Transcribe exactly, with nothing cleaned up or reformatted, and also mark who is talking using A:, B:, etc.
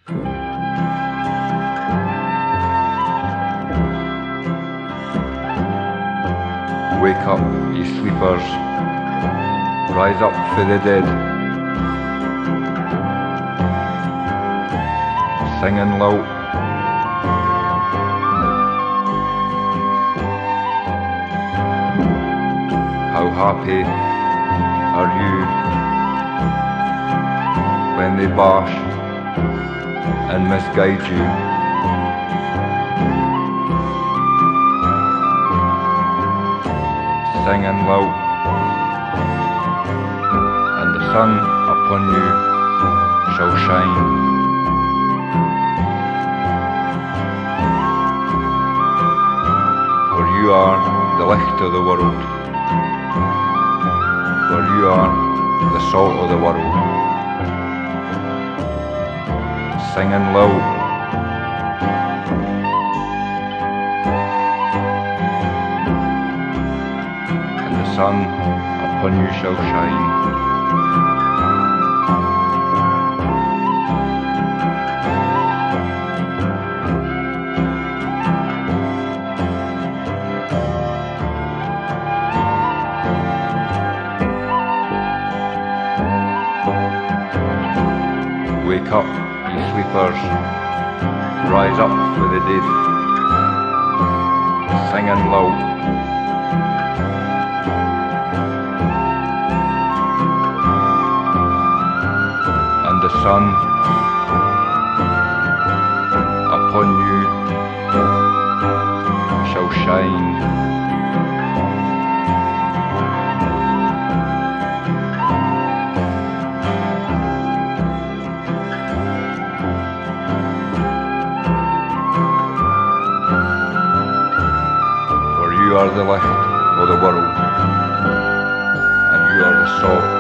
A: Wake up, ye sleepers, rise up for the dead, singing low. How happy are you when they bash and misguide you? Singing low, and the sun upon you shall shine. For you are the light of the world, for you are the salt of the world. Singing low, sun upon you shall shine. Wake up, ye sleepers, rise up for the dead, singing low. The sun upon you shall shine. For you are the light of the world, and you are the salt